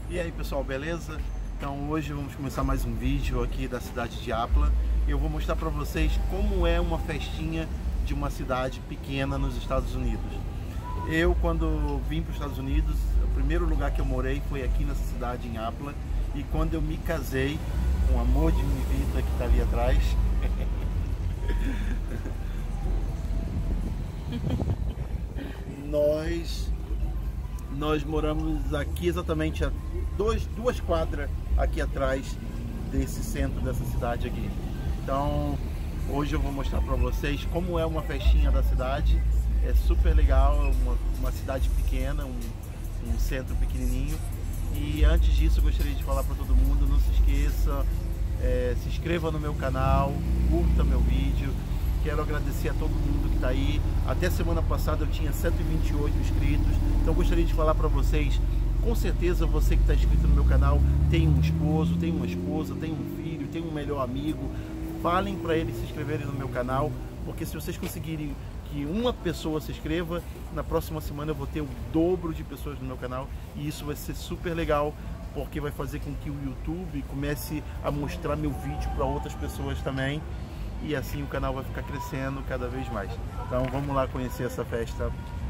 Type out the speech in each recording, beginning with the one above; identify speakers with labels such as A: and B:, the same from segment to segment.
A: E aí pessoal, beleza? Então hoje vamos começar mais um vídeo aqui da cidade de Apla. Eu vou mostrar para vocês como é uma festinha de uma cidade pequena nos Estados Unidos. Eu, quando vim para os Estados Unidos, o primeiro lugar que eu morei foi aqui nessa cidade, em Apla. E quando eu me casei com o amor de minha vida, que está ali atrás, nós moramos aqui exatamente a duas quadras aqui atrás desse centro dessa cidade aqui. Então hoje eu vou mostrar para vocês como é uma festinha da cidade. É super legal, uma cidade pequena, um centro pequenininho. E antes disso eu gostaria de falar para todo mundo, não se esqueça, se inscreva no meu canal, curta meu vídeo. Quero agradecer a todo mundo que está aí. Até semana passada eu tinha 128 inscritos. Então gostaria de falar para vocês, com certeza você que está inscrito no meu canal tem um esposo, tem uma esposa, tem um filho, tem um melhor amigo. Falem para eles se inscreverem no meu canal, porque se vocês conseguirem que uma pessoa se inscreva, na próxima semana eu vou ter o dobro de pessoas no meu canal. E isso vai ser super legal, porque vai fazer com que o YouTube comece a mostrar meu vídeo para outras pessoas também. E assim o canal vai ficar crescendo cada vez mais. Então vamos lá conhecer essa festa.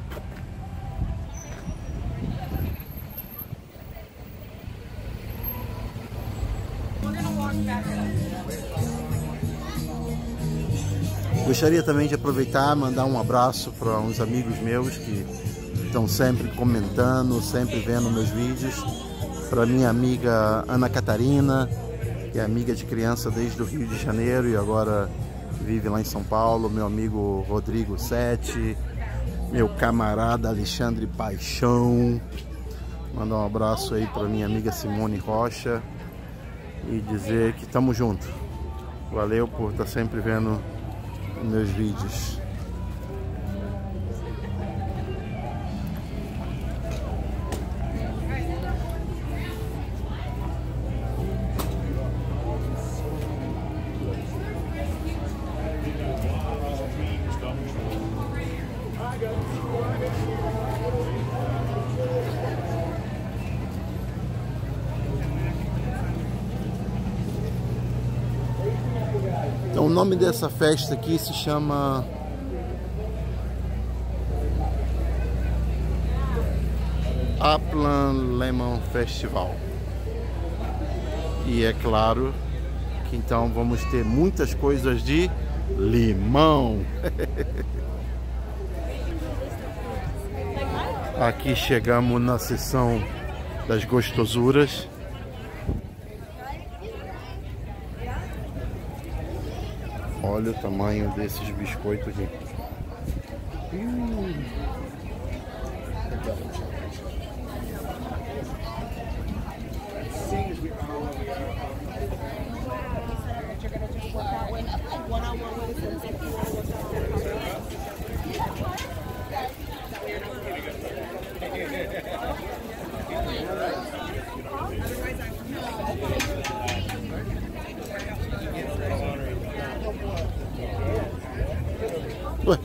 A: Gostaria também de aproveitar e mandar um abraço para uns amigos meus que estão sempre comentando, sempre vendo meus vídeos. Para minha amiga Ana Catarina, que é amiga de criança desde o Rio de Janeiro e agora vive lá em São Paulo. Meu amigo Rodrigo Sete, meu camarada Alexandre Paixão. Mandar um abraço aí para minha amiga Simone Rocha e dizer que estamos juntos. Valeu por estar sempre vendo meus vídeos. Então, o nome dessa festa aqui se chama Upland Lemon Festival. E é claro que então vamos ter muitas coisas de limão. Aqui chegamos na seção das gostosuras. Olha o tamanho desses biscoitos aqui. Ué,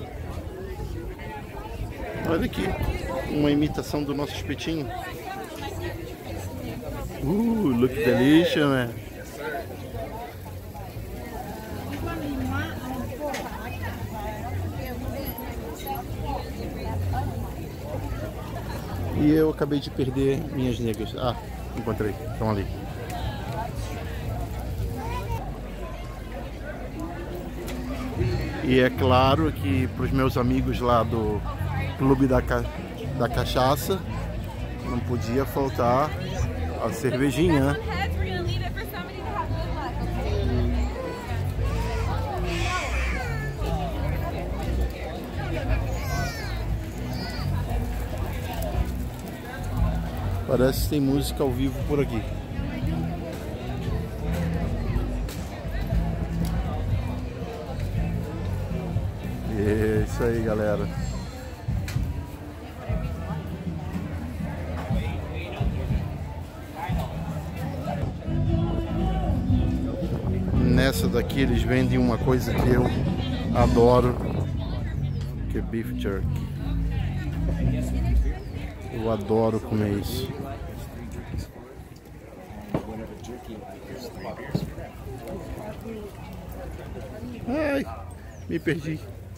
A: olha aqui, uma imitação do nosso espetinho. Look delicious, man. E eu acabei de perder minhas negras. Ah, encontrei, estão ali. E é claro que para os meus amigos lá do Clube da Cachaça não podia faltar a cervejinha. Parece que tem música ao vivo por aqui. É isso aí, galera. Nessa daqui eles vendem uma coisa que eu adoro, que é beef jerky. Eu adoro comer isso. Ai, me perdi.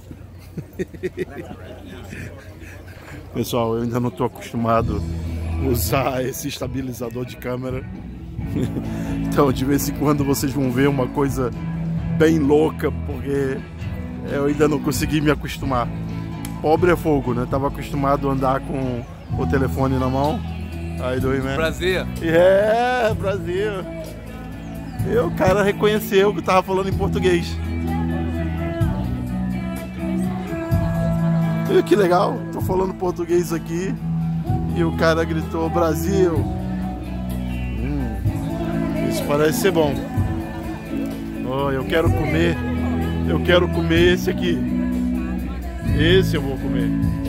A: Pessoal, eu ainda não estou acostumado a usar esse estabilizador de câmera. Então de vez em quando vocês vão ver uma coisa bem louca, porque eu ainda não consegui me acostumar. Pobre é fogo, né? Tava acostumado a andar com o telefone na mão. Aí do man.
B: Prazer.
A: Brasil. E o cara reconheceu que eu tava falando em português. E que legal, tô falando português aqui e o cara gritou Brasil. Isso parece ser bom. Oh, eu quero comer esse aqui. Esse eu vou comer.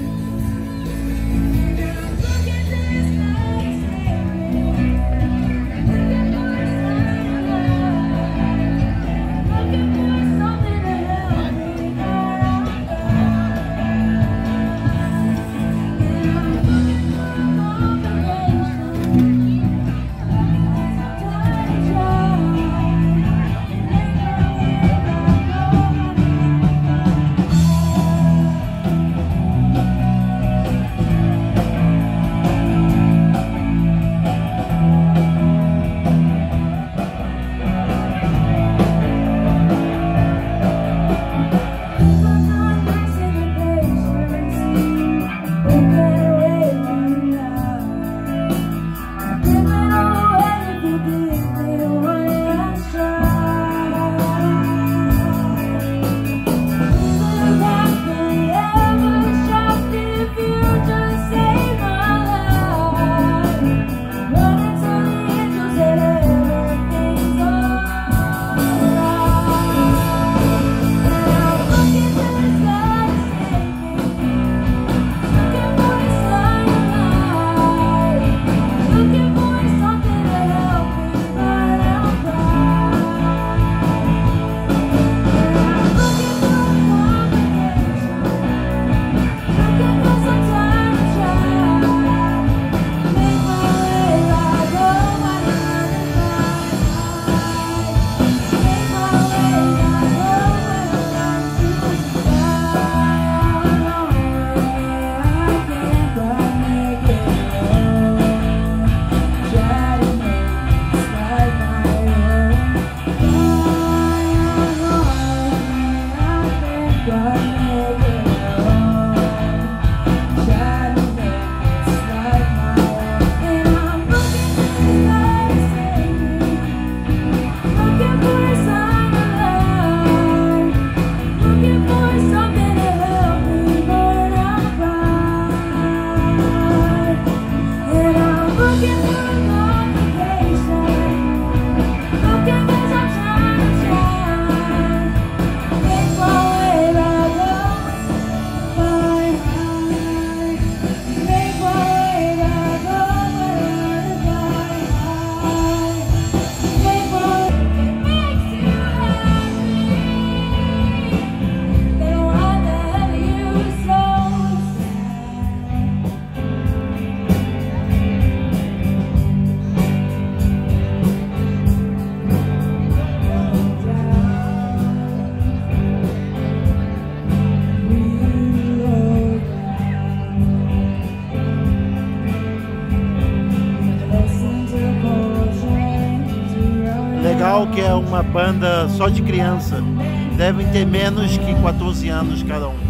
A: Que é uma banda só de criança, devem ter menos que 14 anos cada um,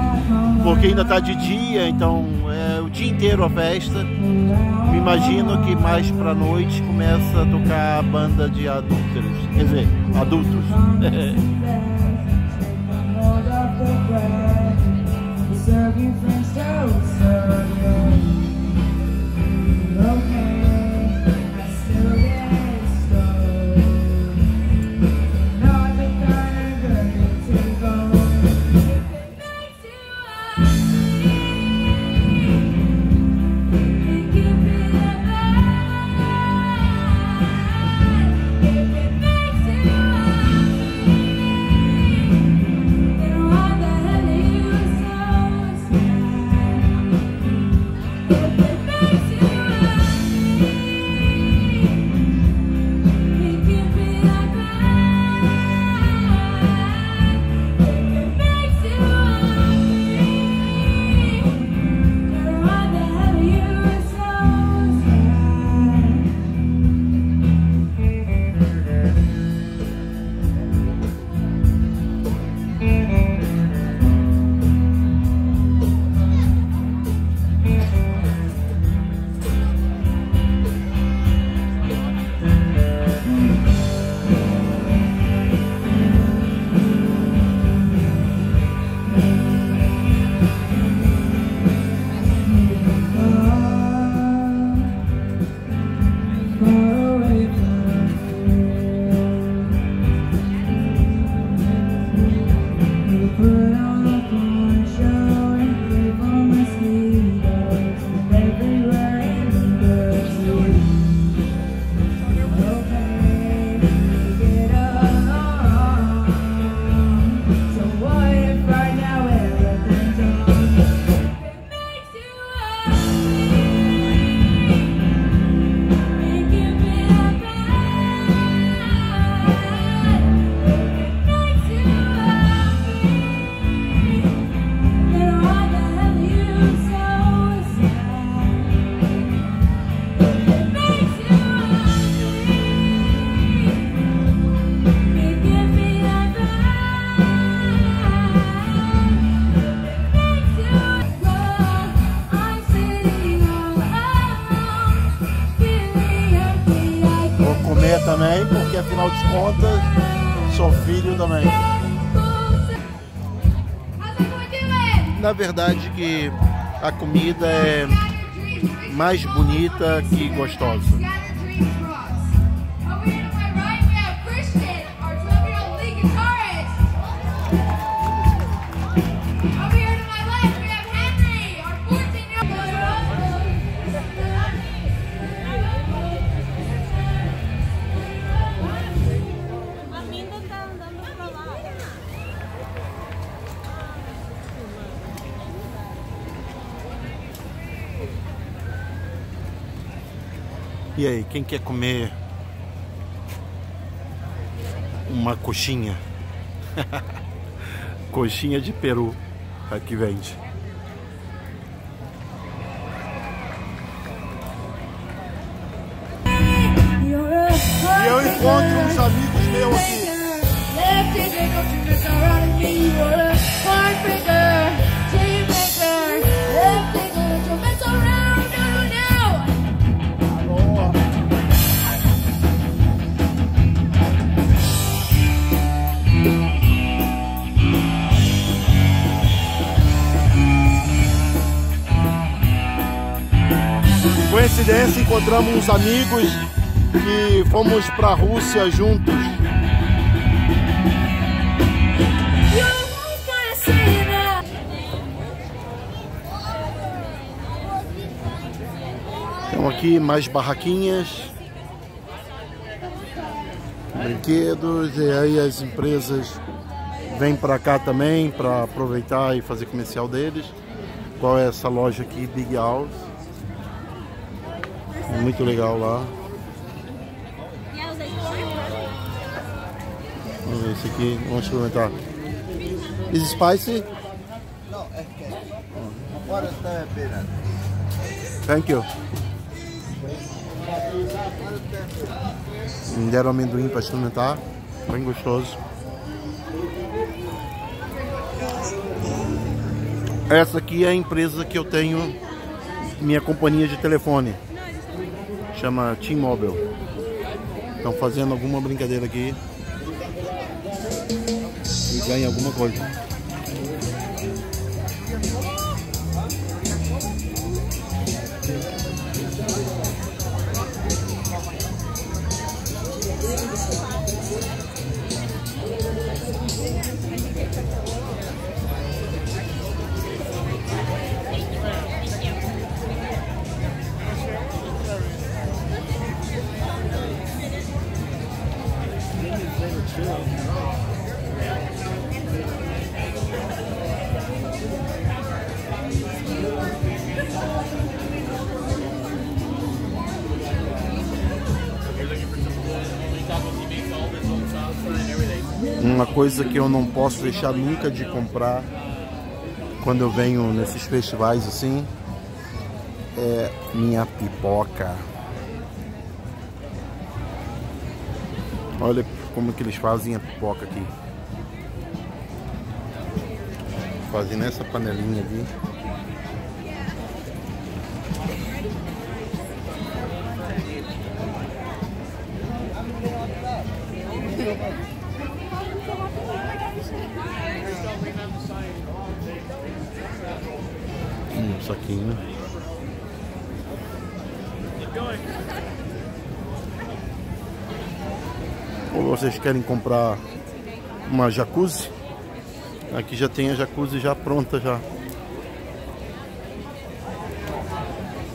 A: porque ainda tá de dia, então é o dia inteiro a festa. Me imagino que mais pra noite começa a tocar a banda de adultos, quer dizer, adultos. Também, porque afinal de contas sou filho também. Na verdade que a comida é mais bonita que gostosa. E aí, quem quer comer uma coxinha? Coxinha de peru, aqui vende. E eu encontro uns amigos meus aqui. Coincidência, encontramos uns amigos e fomos para a Rússia juntos. Então aqui mais barraquinhas, brinquedos, e aí as empresas vêm para cá também para aproveitar e fazer comercial deles. Qual é essa loja aqui, Big House? Muito legal lá. Vamos ver esse aqui, vamos experimentar. Is it spicy?
B: No, es que ahora está esperando.
A: Thank you. Me deram amendoim para experimentar, bem gostoso. Essa aqui é a empresa que eu tenho, minha companhia de telefone. Chama T-Mobile. Estão fazendo alguma brincadeira aqui e ganha alguma coisa. Uma coisa que eu não posso deixar nunca de comprar quando eu venho nesses festivais assim é minha pipoca. Olha como que eles fazem a pipoca aqui. Fazem nessa panelinha aqui. Saquinho. ou vocês querem comprar uma jacuzzi, aqui já tem a jacuzzi já pronta já.